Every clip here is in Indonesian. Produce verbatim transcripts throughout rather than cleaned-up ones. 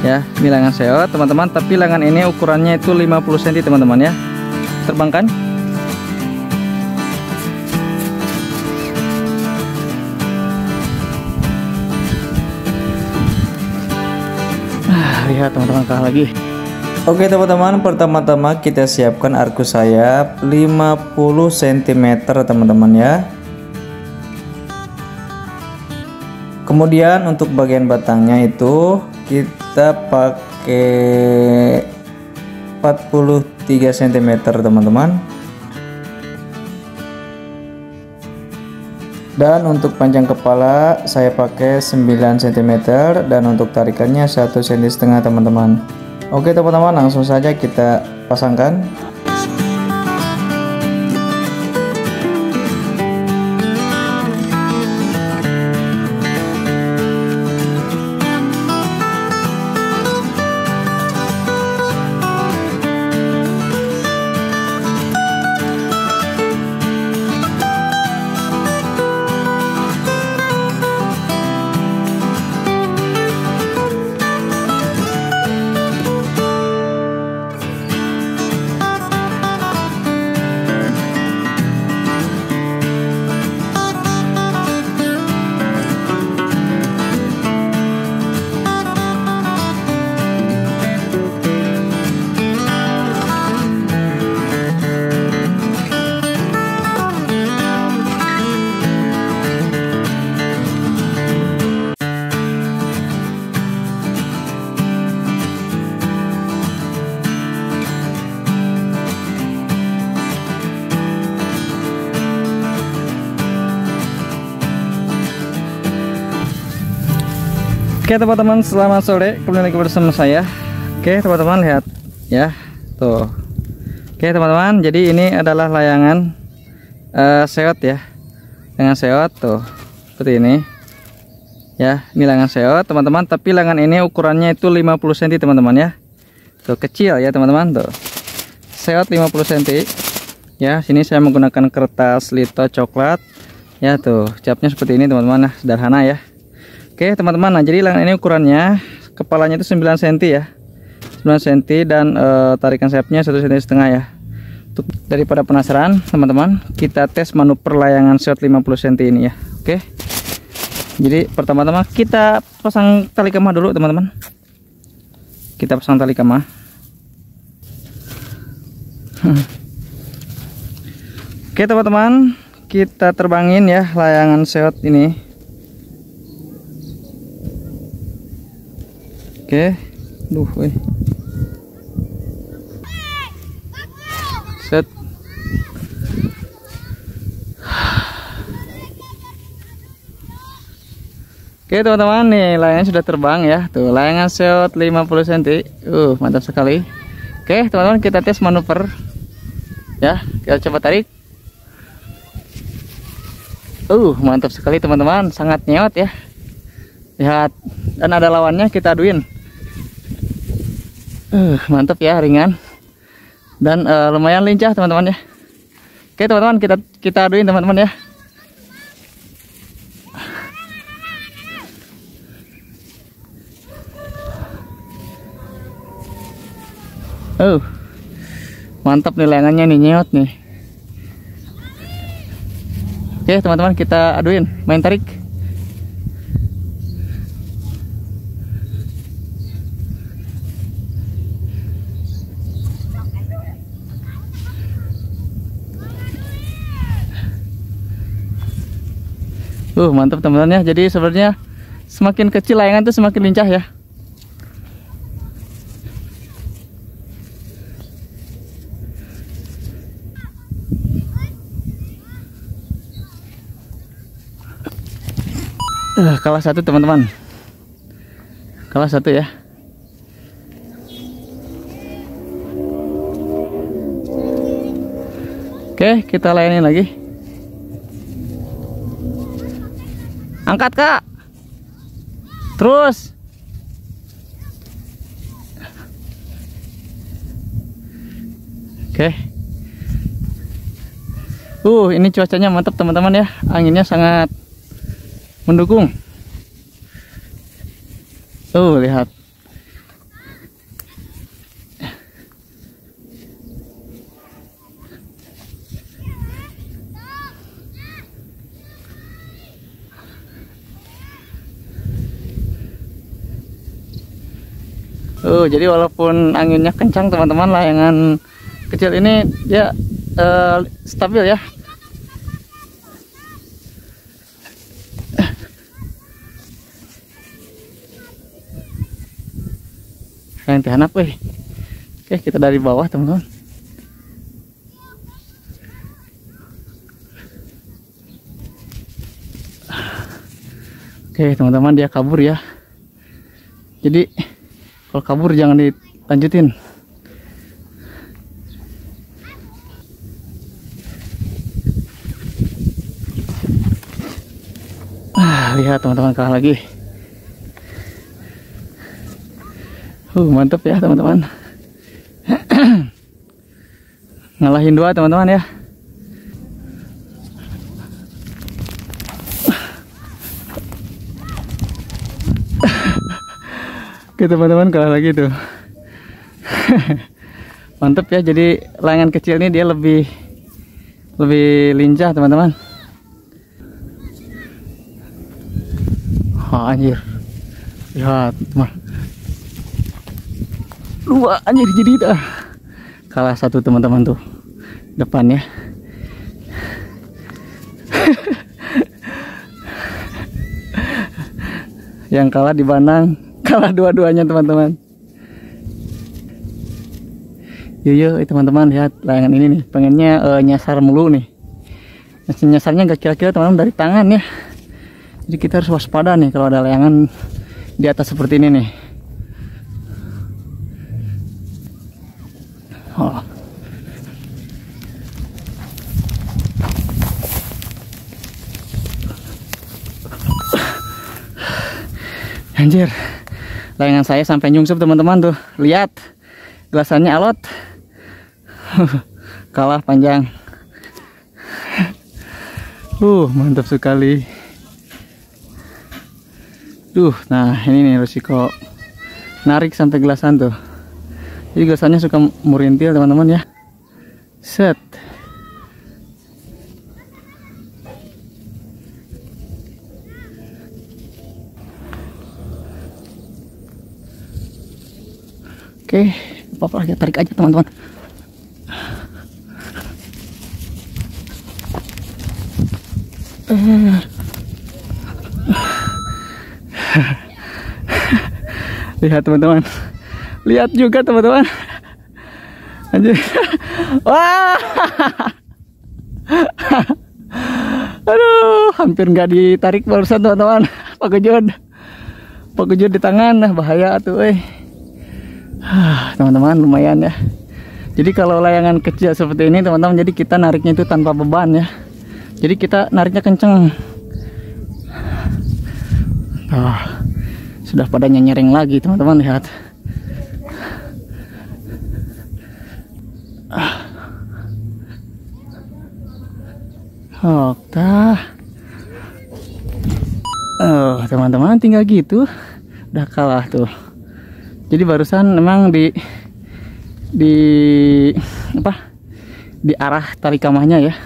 Ya, ini layangan seot teman-teman, tapi layangan ini ukurannya itu lima puluh sentimeter teman-teman ya. Terbangkan. Ah, lihat teman-teman kalah lagi. Oke teman-teman, pertama-tama kita siapkan arkus sayap lima puluh sentimeter teman-teman ya. Kemudian untuk bagian batangnya itu kita pakai empat puluh tiga sentimeter teman-teman. Dan untuk panjang kepala saya pakai sembilan sentimeter dan untuk tarikannya satu sentimeter setengah teman-teman. Oke teman-teman, langsung saja kita pasangkan. Oke teman-teman, selamat sore, kembali lagi bersama saya. Oke teman-teman, lihat ya tuh. Oke teman-teman, jadi ini adalah layangan uh, seot ya, layangan seot tuh seperti ini ya. Ini layangan seot teman-teman, tapi layangan ini ukurannya itu lima puluh sentimeter teman-teman ya. Tuh kecil ya teman-teman, tuh seot lima puluh sentimeter ya. Sini saya menggunakan kertas lito coklat ya, tuh capnya seperti ini teman-teman, nah sederhana ya. Oke teman-teman, nah jadi layangan ini ukurannya kepalanya itu sembilan sentimeter ya, sembilan sentimeter dan e, tarikan sayapnya satu sentimeter setengah ya. Untuk daripada penasaran teman-teman, kita tes manuver layangan seot lima puluh sentimeter ini ya. Oke, jadi pertama-tama kita pasang tali kemah dulu teman-teman. Kita pasang tali kemah. Oke teman-teman, kita terbangin ya layangan seot ini. Oke, duh, weh. Set. Oke teman-teman, nih layangan sudah terbang ya. Tuh layangan seot lima puluh sentimeter. Uh, mantap sekali. Oke teman-teman, kita tes manuver ya. Kita coba tarik. Uh, mantap sekali teman-teman, sangat nyeot ya. Lihat, dan ada lawannya, kita aduin. Uh, mantap ya, ringan dan uh, lumayan lincah teman-teman ya. Oke teman-teman, kita kita aduin teman-teman ya. Uh, mantap nih layangannya nih, nyeot nih. Oke teman-teman, kita aduin, main tarik. Uh, mantap teman-teman ya. Jadi sebenarnya semakin kecil layangan itu semakin lincah ya. Uh, kalah satu teman-teman. Kalah satu ya. Oke, kita layanin lagi. Angkat kak, terus. Oke. Uh, ini cuacanya mantap teman-teman ya, anginnya sangat mendukung. Uh, lihat, Oh, jadi walaupun anginnya kencang teman-teman, layangan kecil ini dia uh, stabil ya. Yang dihanap, weh. Oke, kita dari bawah teman-teman. Oke teman-teman, dia kabur ya. Jadi kalau kabur jangan dilanjutin. Ah, lihat teman-teman, kalah lagi. Uh, mantap ya teman-teman. Ngalahin dua teman-teman ya. Oke teman-teman, kalah lagi tuh. Mantep ya, jadi layangan kecil ini dia lebih lebih lincah teman-teman. Oh, anjir, lihat teman, dua anjir, jadi dah kalah satu teman-teman tuh depannya. Yang kalah di Banang, kalah dua-duanya teman-teman. Yuk teman-teman, lihat layangan ini nih, pengennya uh, nyasar mulu nih. Nyasarnya gak kira-kira teman-teman dari tangan ya. Jadi kita harus waspada nih kalau ada layangan di atas seperti ini nih. Oh. Anjir, layangan saya sampai nyungsep teman-teman tuh. Lihat, gelasannya alot. Kalah panjang. Uh, mantap sekali. Duh, nah ini nih resiko narik sampai gelasan tuh. Jadi gelasannya suka murintil teman-teman ya. Set. Oke, apa-apa aja, tarik aja teman-teman. Eh. Lihat teman-teman, lihat juga teman-teman. Anjir. Wah. Aduh, hampir nggak ditarik barusan teman-teman. Pak Gejod, Pak Gejod di tangan, nah bahaya tuh, eh. Teman-teman, lumayan ya. Jadi kalau layangan kecil seperti ini teman-teman, jadi kita nariknya itu tanpa beban ya. Jadi kita nariknya kenceng. Oh, sudah pada nyereng lagi teman-teman, lihat. Oke. Oh teman-teman, tinggal gitu udah kalah tuh. Jadi barusan memang di di apa di arah tarik kamahnya ya.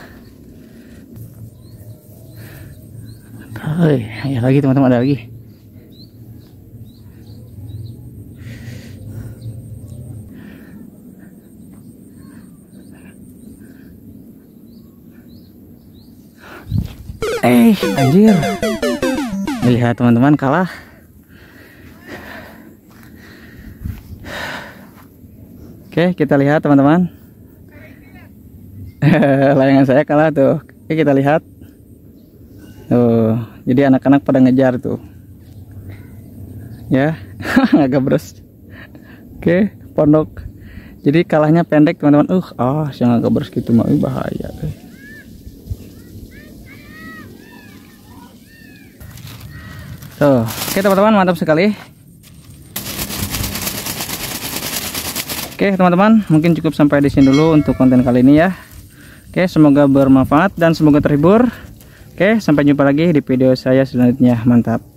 Oh, ya lagi teman-teman, ada lagi. Eh, anjir. Lihat teman-teman, kalah. Oke, kita lihat teman-teman. Layangan saya kalah tuh. Oke, kita lihat. Tuh, jadi anak-anak pada ngejar tuh. Ya, agak beres. Oke, pondok. Jadi kalahnya pendek teman-teman. Uh, ah, yang agak beres gitu mah bahaya. Tuh, oke teman-teman, mantap sekali. Oke teman-teman, mungkin cukup sampai di sini dulu untuk konten kali ini ya. Oke, semoga bermanfaat dan semoga terhibur. Oke, sampai jumpa lagi di video saya selanjutnya. Mantap.